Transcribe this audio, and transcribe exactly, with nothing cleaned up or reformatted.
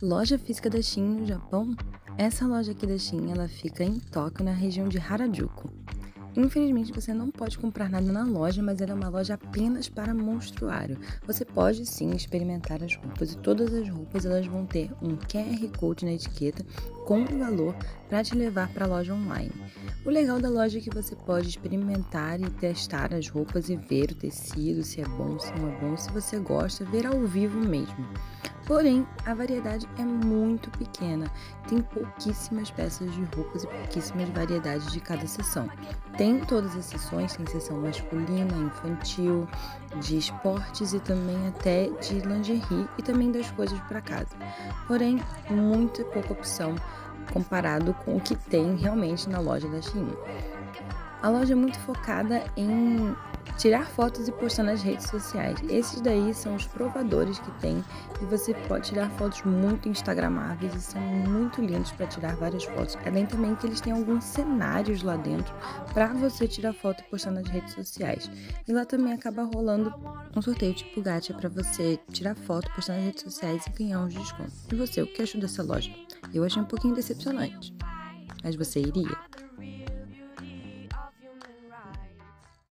Loja física da Shein no Japão? Essa loja aqui da Shein, ela fica em Tóquio, na região de Harajuku. Infelizmente, você não pode comprar nada na loja, mas ela é uma loja apenas para monstruário. Você pode sim experimentar as roupas e todas as roupas elas vão ter um Q R Code na etiqueta com o valor para te levar para a loja online. O legal da loja é que você pode experimentar e testar as roupas e ver o tecido, se é bom, se não é bom, se você gosta, ver ao vivo mesmo. Porém, a variedade é muito pequena, tem pouquíssimas peças de roupas e pouquíssimas variedades de cada seção. Tem todas as seções, tem seção masculina, infantil, de esportes e também até de lingerie e também das coisas para casa. Porém, muito pouca opção comparado com o que tem realmente na loja da Shein. A loja é muito focada em tirar fotos e postar nas redes sociais. Esses daí são os provadores que tem e você pode tirar fotos muito instagramáveis e são muito lindos para tirar várias fotos. Além também que eles têm alguns cenários lá dentro para você tirar foto e postar nas redes sociais. E lá também acaba rolando um sorteio tipo gacha para você tirar foto, postar nas redes sociais e ganhar uns descontos. E você, o que achou dessa loja? Eu achei um pouquinho decepcionante. Mas você iria?